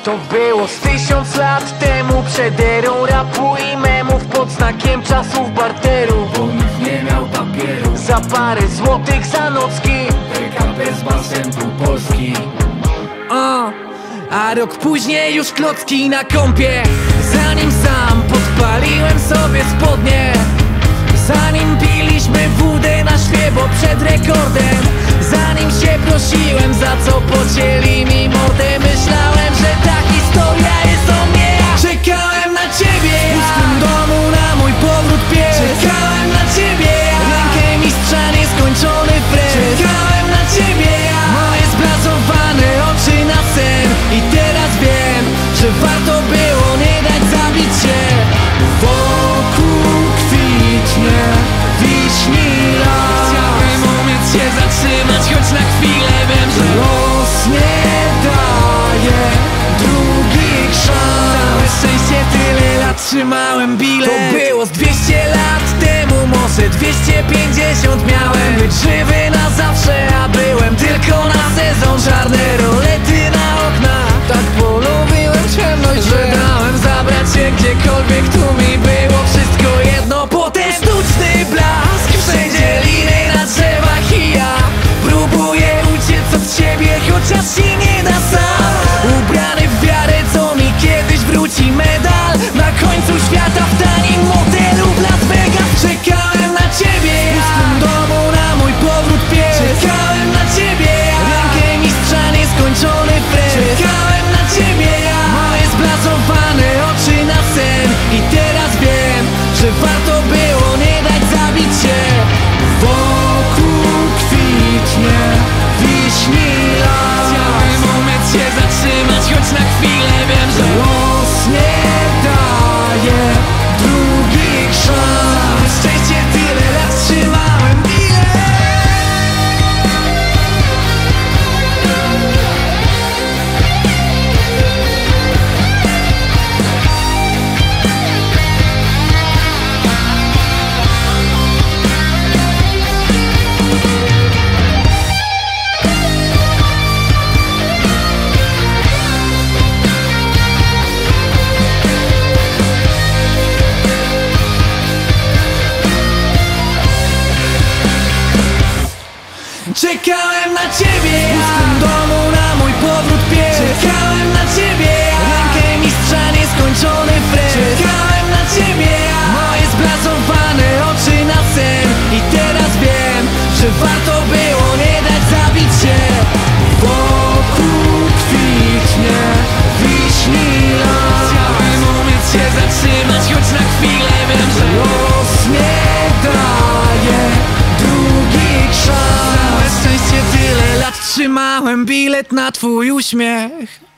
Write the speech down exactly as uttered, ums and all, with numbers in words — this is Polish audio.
To było z tysiąc lat temu, przed erą rapu i memów, pod znakiem czasów barteru, bo nikt nie miał papieru. Za parę złotych za nocki P K P z basem pół Polski. O, a rok później już klocki na kąpie. Zanim sam podpaliłem sobie spodnie, zanim piliśmy wódę na świeżo przed rekordem, zanim się prosiłem, za co pocięli mi mordę, myślałem, że ta historia jest o mnie. Czekałem na ciebie w pustym domu na mój powrót pies. Czekałem na ciebie, rękę mistrza, nieskończony fres. Czekałem na ciebie, moje zblazowane oczy na sen. I teraz wiem, że warto było nie dać zabić się. Wokół kwitnie wiśni las. Chciałem umieć się zatrzymać, choć na chwilę wiem, że los nie daje drugich szans. Całe szczęście tyle lat trzymałem bilet. To było z dwieście lat temu, może dwieście pięćdziesiąt miałem. Być żywy na zawsze, a byłem tylko na sezon. Czarne rolety na oknach, tak polubiłem ciemność, że dałem zabrać się gdziekolwiek tu mi było wszystko jedno. Potem sztuczny blask, wszędzie liny na drzewach i ja próbuję uciec od siebie, chociaż się nie da sam. Ubrany w wiarę, co mi kiedyś wróci medal na końcu świata w tanim motelu w Las Vegas. Czekałem na ciebie w pustym domu na mój powrót pies. Czekałem na ciebie, rękę mistrza, nieskończony fres. Czekałem na ciebie, moje zblazowane oczy na sen. I teraz wiem, że warto było nie dać zabić się. Wokół kwitnie wiśni las. Chciałem umieć się zatrzymać, choć na chwilę wiem, że los nie daje drugich szans. Całe szczęście tyle lat trzymałem bilet. Czekałem na ciebie w pustym domu na mój powrót pies. Czekałem na ciebie, rękę mistrza, nieskończony fres. Czekałem na ciebie, moje zblazowane oczy na sen. I teraz wiem, że warto było nie dać zabić się. Wokół kwitnie wiśni las. Chciałem umieć się zatrzymać, choć na chwilę wiem, że los nie daje drugich szans. Całe szczęście tyle lat trzymałem bilet na twój uśmiech.